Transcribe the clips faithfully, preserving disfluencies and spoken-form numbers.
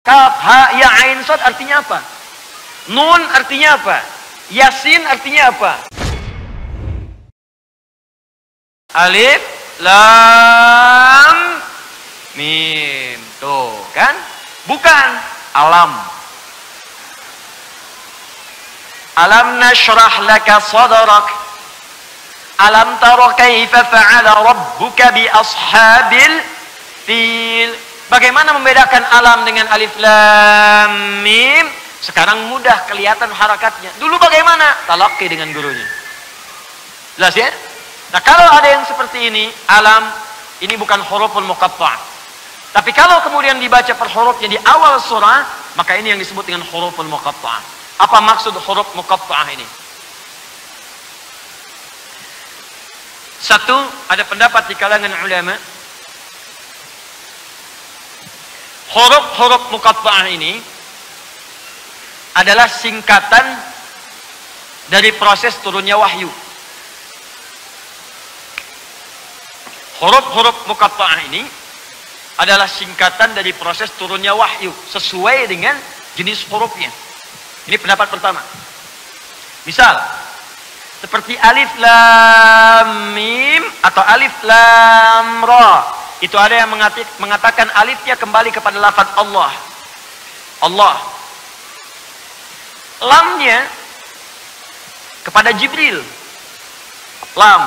Kaf, ha, ya, ain, shad artinya apa? Nun artinya apa? Yasin artinya apa? Alif, lam, mim. Tuh kan? Bukan alam. Alam nashrah laka sadrak. Alam tara kaifa fa'ala rabbuka bi ashabil fil. Bagaimana membedakan alam dengan alif lam mim? Sekarang mudah kelihatan harakatnya. Dulu bagaimana? Talaqi dengan gurunya. Jelas ya? Nah, kalau ada yang seperti ini, alam ini bukan huruful muqatta'. Tapi kalau kemudian dibaca per hurufnya di awal surah, maka ini yang disebut dengan huruful muqatta'. Apa maksud huruf muqatta'ah ini? Satu, ada pendapat di kalangan ulama, huruf-huruf muqatta'ah ini adalah singkatan dari proses turunnya wahyu. Huruf-huruf muqatta'ah ini adalah singkatan dari proses turunnya wahyu sesuai dengan jenis hurufnya. Ini pendapat pertama. Misal seperti alif lam mim atau alif lam ra. Itu ada yang mengatakan alifnya kembali kepada lafaz Allah. Allah. Lamnya kepada Jibril. Lam.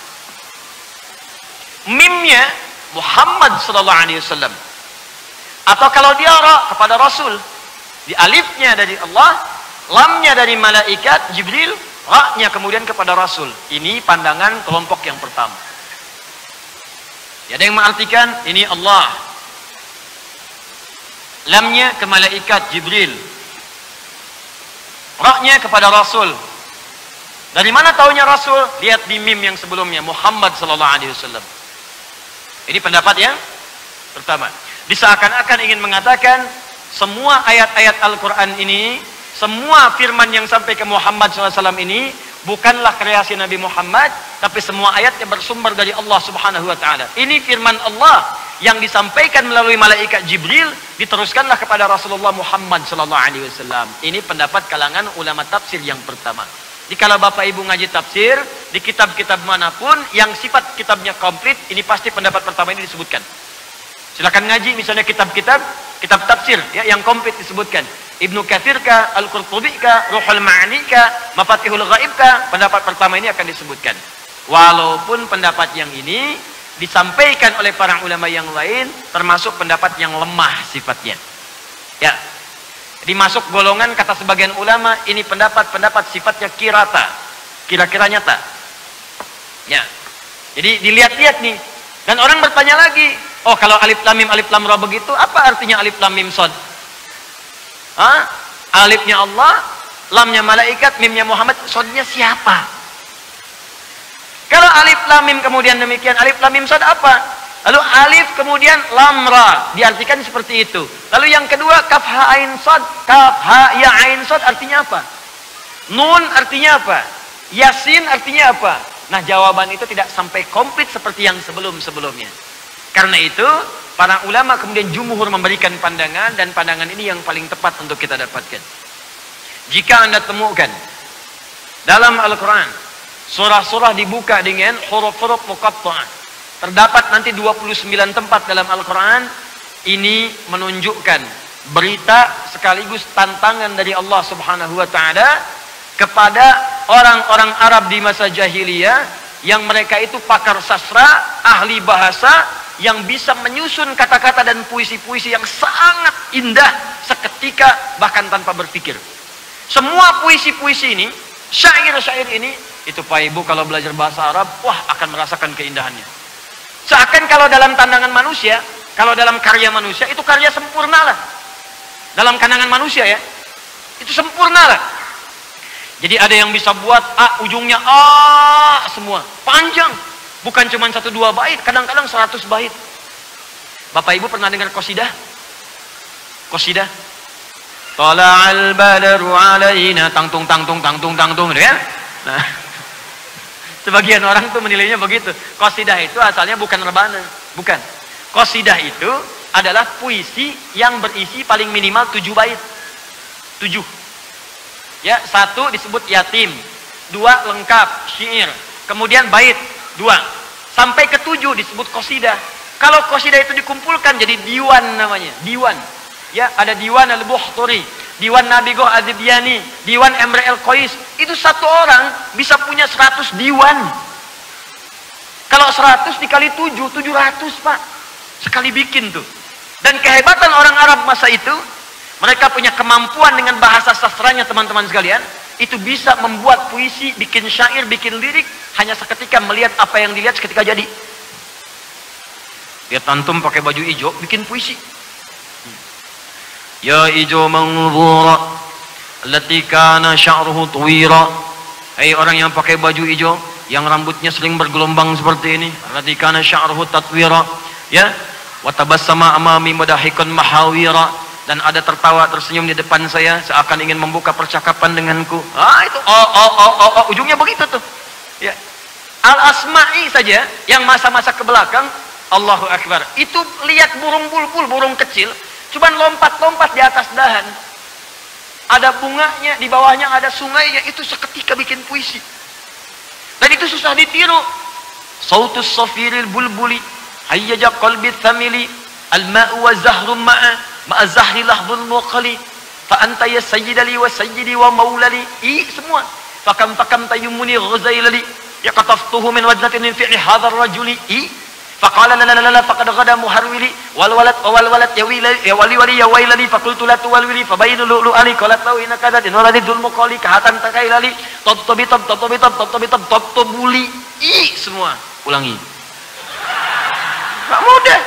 Mimnya Muhammad sallallahu alaihi wasallam. Atau kalau dia ra kepada Rasul. Di alifnya dari Allah, lamnya dari malaikat Jibril, ra-nya kemudian kepada Rasul. Ini pandangan kelompok yang pertama. Ada yang mengartikan ini Allah. Lamnya ke malaikat Jibril. Ra-nya kepada Rasul. Dari mana taunya Rasul? Lihat di mim yang sebelumnya, Muhammad sallallahu alaihi wasallam. Ini pendapat yang pertama. Diseakan-akan ingin mengatakan semua ayat-ayat Al-Quran ini, semua firman yang sampai ke Muhammad sallallahu alaihi wasallam ini bukanlah kreasi Nabi Muhammad, tapi semua ayatnya bersumber dari Allah Subhanahu wa taala. Ini firman Allah yang disampaikan melalui malaikat Jibril, diteruskanlah kepada Rasulullah Muhammad sallallahu alaihi wasallam. Ini pendapat kalangan ulama tafsir yang pertama. Jikalau Bapak Ibu ngaji tafsir di kitab-kitab manapun yang sifat kitabnya komplit, ini pasti pendapat pertama ini disebutkan. Silakan ngaji misalnya kitab-kitab kitab tafsir ya yang komplit disebutkan. Ibnu Katsir ka, Al-Qurtubi ka, Ruhul Ma'ani ka, Mafatihul Ghaib ka, pendapat pertama ini akan disebutkan. Walaupun pendapat yang ini disampaikan oleh para ulama yang lain termasuk pendapat yang lemah sifatnya. Ya. Dimasuk golongan kata sebagian ulama ini pendapat-pendapat sifatnya kirata. Kira-kira nyata. Ya. Jadi dilihat-lihat nih. Dan orang bertanya lagi, oh kalau alif lam mim alif lam ra begitu, apa artinya alif lam mim shad? Hah? Alifnya Allah, lamnya malaikat, mimnya Muhammad, shadnya siapa? Kalau alif lam mim kemudian demikian, alif lam mim shad apa? Lalu alif kemudian lam ra, diartikan seperti itu. Lalu yang kedua kaf ha ain shad, kaf ha ya ain shad artinya apa? Nun artinya apa? Yasin artinya apa? Nah, jawaban itu tidak sampai komplit seperti yang sebelum-sebelumnya. Karena itu, para ulama kemudian jumhur memberikan pandangan, dan pandangan ini yang paling tepat untuk kita dapatkan. Jika Anda temukan dalam Al-Quran, surah-surah dibuka dengan huruf-huruf muqatta'ah, terdapat nanti dua puluh sembilan tempat dalam Al-Quran, ini menunjukkan berita sekaligus tantangan dari Allah Subhanahu wa Ta'ala kepada orang-orang Arab di masa jahiliyah yang mereka itu pakar sastra, ahli bahasa, yang bisa menyusun kata-kata dan puisi-puisi yang sangat indah seketika bahkan tanpa berpikir. Semua puisi-puisi ini, syair-syair ini, itu Pak Ibu kalau belajar bahasa Arab, wah akan merasakan keindahannya. Seakan kalau dalam tandangan manusia, kalau dalam karya manusia, itu karya sempurna lah. Dalam pandangan manusia ya, itu sempurna lah. Jadi ada yang bisa buat A, ujungnya A semua, panjang. Bukan cuma satu dua bait, kadang-kadang seratus bait. Bapak Ibu pernah dengar qasidah? Qasidah. Tala'al badru alaina tangtung tangtung tangtung tangtung gitu ya. Nah, sebagian orang tuh menilainya begitu. Qasidah itu asalnya bukan rebana, bukan. Qasidah itu adalah puisi yang berisi paling minimal tujuh bait. Tujuh. Ya, satu disebut yatim, dua lengkap, syair, kemudian bait, dua. Sampai ke tujuh disebut qasidah. Kalau qasidah itu dikumpulkan jadi diwan namanya, diwan. Ya, ada diwan al-Buhturi, diwan Nabi Goh Adibiyani, diwan Emre El Qais. Itu satu orang bisa punya seratus diwan. Kalau seratus dikali tujuh, tujuh ratus Pak. Sekali bikin tuh. Dan kehebatan orang Arab masa itu, mereka punya kemampuan dengan bahasa sastranya teman-teman sekalian. Itu bisa membuat puisi, bikin syair, bikin lirik. Hanya seketika melihat apa yang dilihat seketika jadi. Lihat antum pakai baju hijau, bikin puisi. Ya hijau manzura, allati kana sya'ruhu tuwira. Hai orang yang pakai baju hijau, yang rambutnya sering bergelombang seperti ini. Allati kana sya'ruhu tatwira. Ya, wa tabassama amami mudahikun mahawira. Dan ada tertawa tersenyum di depan saya seakan ingin membuka percakapan denganku. Ah itu oh oh oh oh, oh. Ujungnya begitu tuh. Ya. Al-Asma'i saja yang masa-masa ke belakang, Allahu Akbar. Itu lihat burung bulbul, burung kecil, cuman lompat-lompat di atas dahan. Ada bunganya, di bawahnya ada sungainya, itu seketika bikin puisi. Dan itu susah ditiru. Sautus safiril bulbuli, hayyaja qalbi thamili, al-ma'u wa zahrum ma'a. Ma'azahri lahdul muqali fa anta ya sayyidali wa sayyidi wa maulali. I semua fakam fakam tayyumuni ghazailali ya qataftuhu min wajnatin min fi'li hadzal rajuli. I faqala la la la faqad ghada muharwili wal walad wal walad ya wili ya wali wali ya wailali faqultu la tuwalwili fabayinu lu ali qalat lau ina kadadin waladidul muqali kahatan takailali tabtabi tab tabtabi tab tabtabi tab tabtabuli. I semua ulangi. Enggak mudah.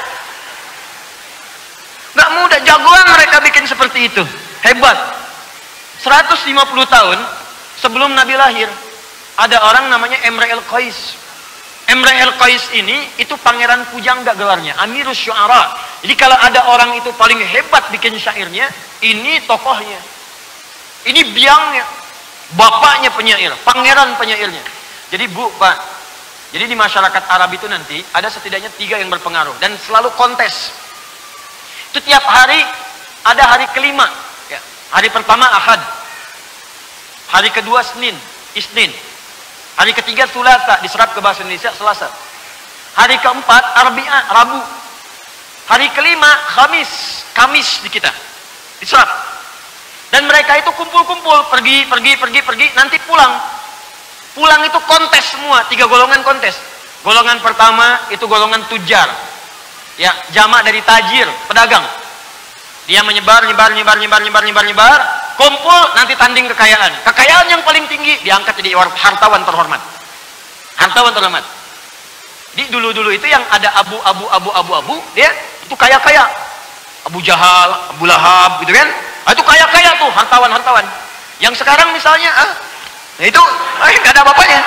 Nggak mudah, jagoan mereka bikin seperti itu. Hebat. seratus lima puluh tahun sebelum Nabi lahir, ada orang namanya Emre El Qais. Emre El Qais ini, itu pangeran pujangga gelarnya, Amirus Syu'ara. Jadi kalau ada orang itu paling hebat bikin syairnya, ini tokohnya. Ini biangnya. Bapaknya penyair, pangeran penyairnya. Jadi Bu, Pak, jadi di masyarakat Arab itu nanti, ada setidaknya tiga yang berpengaruh. Dan selalu kontes. Itu tiap hari ada hari kelima ya. Hari pertama Ahad, hari kedua Senin, Isnin, hari ketiga Sulasa, diserap ke bahasa Indonesia Selasa, hari keempat Arbi'a, Rabu, hari kelima Khamis, Kamis di kita diserap. Dan mereka itu kumpul-kumpul, pergi, pergi, pergi, pergi, nanti pulang. Pulang itu kontes semua, tiga golongan kontes. Golongan pertama itu golongan tujar. Ya, jamak dari tajir, pedagang. Dia menyebar, nyebar, nyebar, nyebar, nyebar, nyebar, nyebar, kumpul, nanti tanding kekayaan. Kekayaan yang paling tinggi diangkat jadi hartawan terhormat. Hartawan terhormat. Di dulu-dulu itu yang ada abu, abu, abu, abu, abu, dia itu kaya-kaya. Abu Jahal, Abu Lahab, gitu kan? Ah, itu kaya-kaya tuh, hartawan-hartawan. Yang sekarang misalnya, ah, nah itu, ah, nggak ada bapaknya.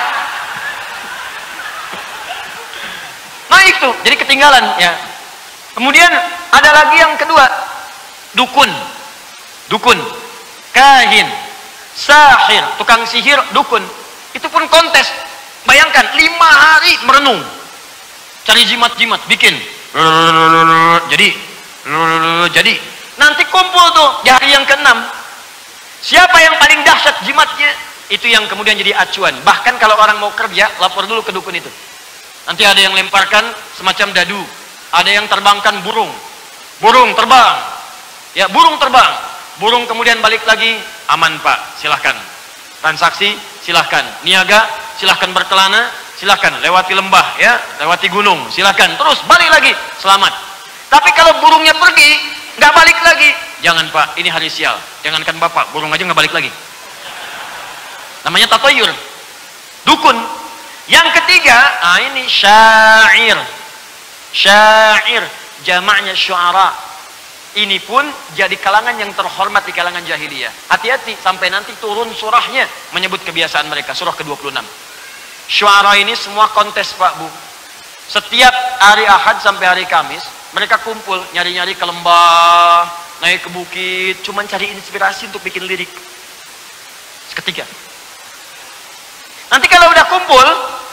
Naik tuh, jadi ketinggalan ya. Kemudian ada lagi yang kedua, dukun, dukun, kahin, sahir, tukang sihir, dukun. Itu pun kontes. Bayangkan lima hari merenung, cari jimat-jimat, bikin. Jadi, jadi nanti kumpul tuh di hari yang keenam. Siapa yang paling dahsyat jimatnya? Itu yang kemudian jadi acuan. Bahkan kalau orang mau kerja, lapor dulu ke dukun itu. Nanti ada yang lemparkan semacam dadu, ada yang terbangkan burung, burung terbang, ya burung terbang, burung kemudian balik lagi, aman Pak, silahkan, transaksi silahkan, niaga silahkan berkelana, silahkan lewati lembah, ya lewati gunung, silahkan, terus balik lagi, selamat. Tapi kalau burungnya pergi, nggak balik lagi, jangan Pak, ini hari sial, jangankan Bapak, burung aja nggak balik lagi. Namanya tatayur, dukun. Yang ketiga, ah ini syair. Syair, jamaknya syu'ara. Ini pun jadi kalangan yang terhormat di kalangan jahiliyah. Hati-hati sampai nanti turun surahnya menyebut kebiasaan mereka, surah ke dua puluh enam. Syu'ara ini semua kontes Pak Bu. Setiap hari Ahad sampai hari Kamis, mereka kumpul nyari-nyari ke lembah, naik ke bukit, cuman cari inspirasi untuk bikin lirik. Seketika. Nanti kalau udah kumpul,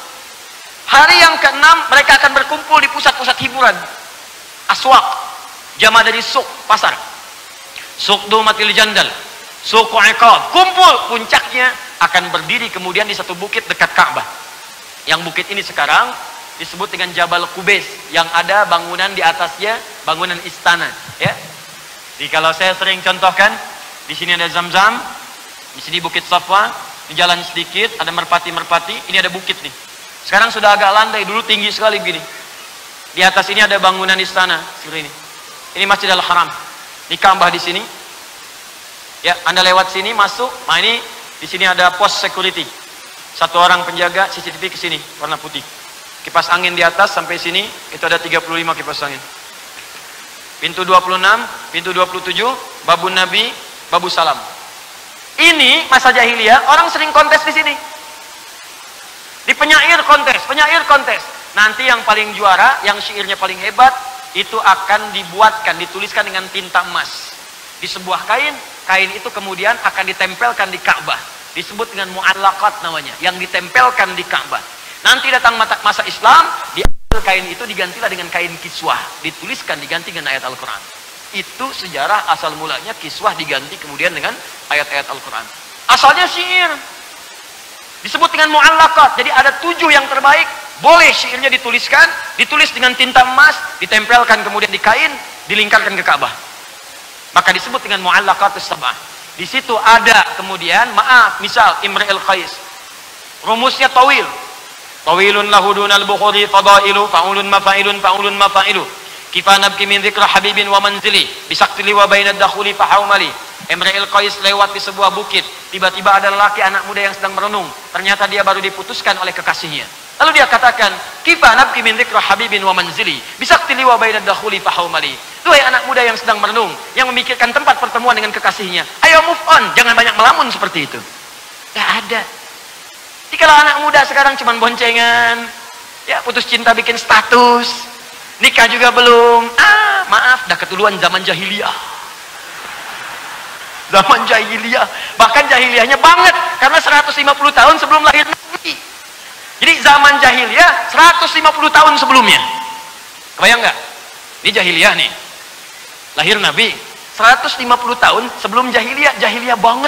hari yang keenam mereka akan berkumpul di pusat-pusat hiburan, aswak. Jama dari suk, pasar. Suqdu matil jandal, suku iqab, kumpul, puncaknya akan berdiri kemudian di satu bukit dekat Ka'bah. Yang bukit ini sekarang disebut dengan Jabal Qubais, yang ada bangunan di atasnya, bangunan istana, ya. Jadi kalau saya sering contohkan, di sini ada Zam-Zam, di sini Bukit Safwa, di jalan sedikit ada merpati-merpati, ini ada bukit nih. Sekarang sudah agak landai, dulu tinggi sekali begini. Di atas ini ada bangunan istana seperti ini. Ini Masjidil Haram. Di Ka'bah di sini. Ya, Anda lewat sini masuk. Nah, ini di sini ada pos security. Satu orang penjaga C C T V ke sini, warna putih. Kipas angin di atas sampai sini itu ada tiga puluh lima kipas angin. Pintu dua puluh enam, pintu dua puluh tujuh, Babu Nabi, Babu Salam. Ini masa jahiliyah, orang sering kontes di sini. Di penyair kontes, penyair kontes. Nanti yang paling juara, yang syairnya paling hebat, itu akan dibuatkan, dituliskan dengan tinta emas di sebuah kain. Kain itu kemudian akan ditempelkan di Ka'bah. Disebut dengan mu'allaqat namanya, yang ditempelkan di Ka'bah. Nanti datang masa Islam, diambil kain itu digantilah dengan kain kiswah, dituliskan diganti dengan ayat Al-Quran. Itu sejarah asal mulanya kiswah diganti kemudian dengan ayat-ayat Al-Quran. Asalnya syair, disebut dengan mu'allaqat. Jadi ada tujuh yang terbaik, boleh syairnya dituliskan, ditulis dengan tinta emas, ditempelkan kemudian di kain, dilingkarkan ke Ka'bah. Maka disebut dengan mu'allaqatus sab'ah. Di situ ada kemudian, maaf, misal Imra'il Qais, rumusnya tawil. Tawilun lahu dunal bukhuri fadailu fa'ulun mafa'ilun fa'ulun mafa'ilu. Kifa nabki min dzikra habibin wa manzili bisaktili wa bainad dakhuli fahaumali. Imra'il Qais lewat di sebuah bukit, tiba-tiba ada lelaki anak muda yang sedang merenung. Ternyata dia baru diputuskan oleh kekasihnya. Lalu dia katakan, kifa nabki min dzikra habibin wa manzili bisaktili wa bainad dakhuli fahaumali. Duhai anak muda yang sedang merenung, yang memikirkan tempat pertemuan dengan kekasihnya, ayo move on, jangan banyak melamun seperti itu. Gak ada. Jadi kalau anak muda sekarang cuma boncengan, ya putus cinta bikin status, nikah juga belum, ah maaf, dah ketuluan zaman jahiliyah. Zaman jahiliyah, bahkan jahiliyahnya banget, karena seratus lima puluh tahun sebelum lahir Nabi. Jadi zaman jahiliyah seratus lima puluh tahun sebelumnya. Kebayang nggak? Ini jahiliyah nih. Lahir Nabi seratus lima puluh tahun sebelum jahiliyah, jahiliyah banget.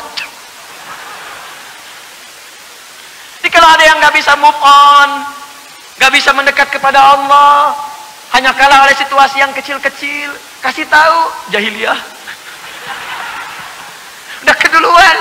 Jadi kalau ada yang nggak bisa move on, nggak bisa mendekat kepada Allah, hanya kalah oleh situasi yang kecil-kecil, kasih tahu jahiliyah. Udah keduluan.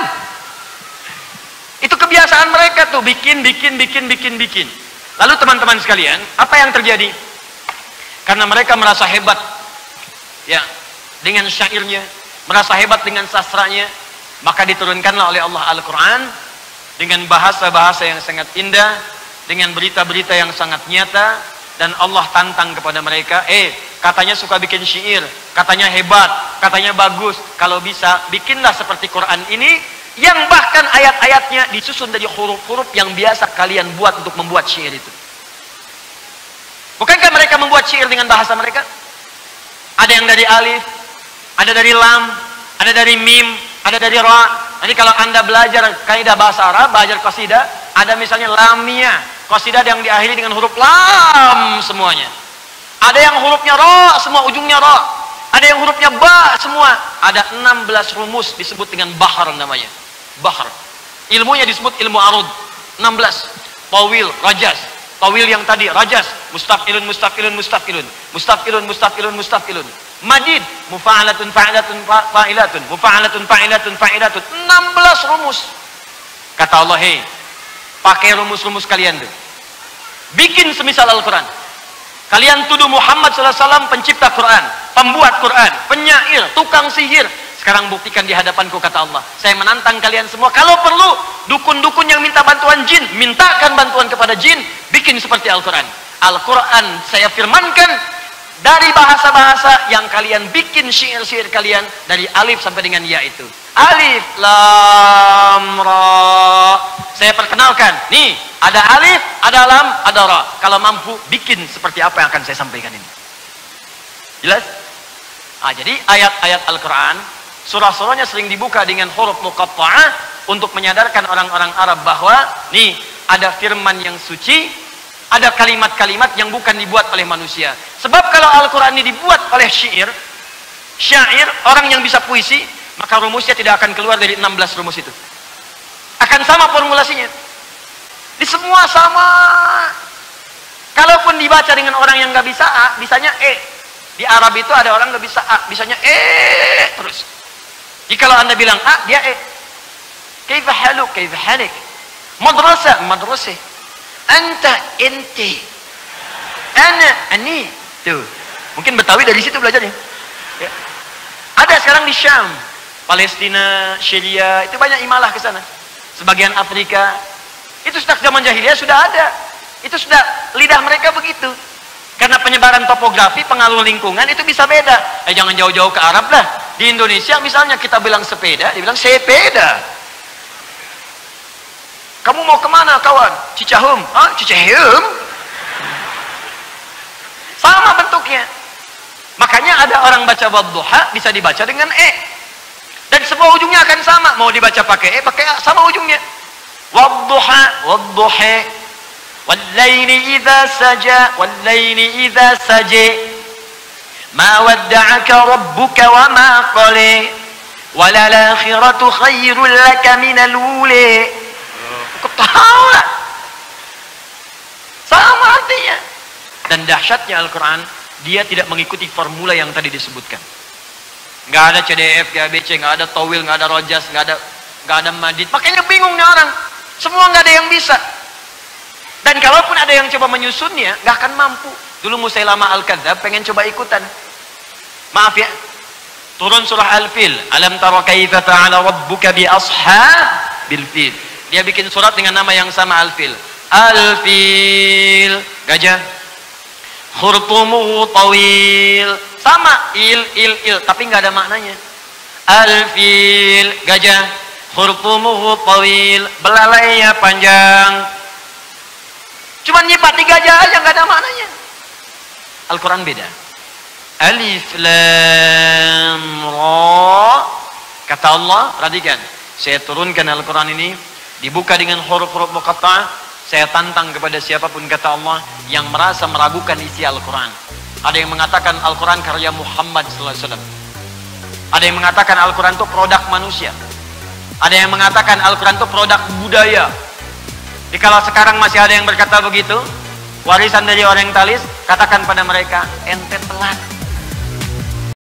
Itu kebiasaan mereka tuh, bikin, bikin, bikin, bikin, bikin. Lalu teman-teman sekalian, apa yang terjadi? Karena mereka merasa hebat, ya, dengan syairnya, merasa hebat dengan sastranya, maka diturunkanlah oleh Allah Al-Quran dengan bahasa-bahasa yang sangat indah, dengan berita-berita yang sangat nyata, dan Allah tantang kepada mereka, eh, katanya suka bikin syair, katanya hebat, katanya bagus, kalau bisa, bikinlah seperti Quran ini, yang bahkan ayat-ayatnya disusun dari huruf-huruf yang biasa kalian buat untuk membuat syair itu. Bukankah mereka membuat syair dengan bahasa mereka? Ada yang dari alif, ada dari lam, ada dari mim, ada dari ra. Jadi kalau Anda belajar kaidah bahasa Arab, belajar qasidah, ada misalnya lamia, qasidah yang diakhiri dengan huruf lam semuanya. Ada yang hurufnya ra, semua ujungnya ra. Ada yang hurufnya ba semua. Ada enam belas rumus disebut dengan bahar namanya. Bahar. Ilmunya disebut ilmu arud. enam belas. Tawil, rajas. Tawil yang tadi, rajas. Mustafilun, mustafilun, mustafilun. Mustafilun, mustafilun, mustafilun. Madid, mufa'alatun, fa'ilatun, fa'ilatun. Mufa'alatun, fa'ilatun, fa'ilatun. enam belas rumus. Kata Allah, hei, pakai rumus-rumus kalian tuh. Bikin semisal Al-Quran. Kalian tuduh Muhammad sallallahu alaihi wasallam pencipta Quran, pembuat Quran, penyair, tukang sihir. Sekarang buktikan di hadapanku, kata Allah. Saya menantang kalian semua. Kalau perlu, dukun-dukun yang minta bantuan jin, mintakan bantuan kepada jin, bikin seperti Al-Quran. Al-Quran saya firmankan dari bahasa-bahasa yang kalian bikin syair-syair kalian dari alif sampai dengan ya itu. Alif, lam, ra. Saya perkenalkan. Nih, ada alif, ada lam, ada ra. Kalau mampu, bikin seperti apa yang akan saya sampaikan ini. Jelas? Ah, jadi ayat-ayat Al-Quran, surah-surahnya sering dibuka dengan huruf muqatta'ah untuk menyadarkan orang-orang Arab bahwa nih ada firman yang suci, ada kalimat-kalimat yang bukan dibuat oleh manusia. Sebab kalau Al-Quran ini dibuat oleh syair, syair, orang yang bisa puisi, maka rumusnya tidak akan keluar dari enam belas rumus itu. Akan sama formulasinya. Di semua sama. Kalaupun dibaca dengan orang yang nggak bisa A, bisanya E. Di Arab itu ada orang nggak bisa A, bisanya E terus. Jika kalau Anda bilang A, dia E. Kaifa haluk, kaifa halik. Madrasah, madrasah. Anta, ente. Ana, ani. Tuh. Mungkin Betawi dari situ belajarnya. Ya. Ada sekarang di Syam, Palestina, Syria, itu banyak imalah ke sana. Sebagian Afrika, itu sejak zaman jahiliyah sudah ada. Itu sudah lidah mereka begitu. Karena penyebaran topografi, pengaruh lingkungan itu bisa beda. Eh jangan jauh-jauh ke Arab lah. Di Indonesia misalnya kita bilang sepeda, dia bilang sepeda. Kamu mau kemana kawan? Cicahum? Hah? Cicahum? Sama bentuknya. Makanya ada orang baca wadduha bisa dibaca dengan E. Dan semua ujungnya akan sama. Mau dibaca pakai E, pakai A, sama ujungnya. Wadduha, wadduha. Wallaili idza saja, wallaili idza saja. Ma wadda'aka rabbuka wa ma qala. Walal akhiratu khairul laka minal ula. Ketawa. Sama artinya. Dan dahsyatnya Al-Quran, dia tidak mengikuti formula yang tadi disebutkan. Nggak ada C D F, G A B C, nggak ada towil, nggak ada rojas, nggak ada nggak ada madid. Makanya bingung nih orang. Semua nggak ada yang bisa. Dan kalaupun ada yang coba menyusunnya, nggak akan mampu. Dulu Musailamah Al-Kadzdzab pengen coba ikutan. Maaf ya. Turun surah Al-Fil. Alam tara kaifa fa'ala rabbuka bi ashabil fil. Dia bikin surat dengan nama yang sama, Al-Fil. Al-Fil, gajah. Khurtumuhu tawil, sama il il il, tapi nggak ada maknanya. Al-Fil, gajah. Khurtumuhu tawil, belalainya panjang. Cuma nyipati gajah aja, nggak ada maknanya. Al-Quran beda. Alif lam ra. Kata Allah, perhatikan, saya turunkan Al-Quran ini dibuka dengan huruf-huruf muqatta'ah. Saya tantang kepada siapapun, kata Allah, yang merasa meragukan isi Al-Quran. Ada yang mengatakan Al-Quran karya Muhammad sallallahu alaihi wasallam. Ada yang mengatakan Al-Quran itu produk manusia. Ada yang mengatakan Al-Quran itu produk budaya. Jadi kalau sekarang masih ada yang berkata begitu, warisan dari orientalis, katakan pada mereka, ente telat.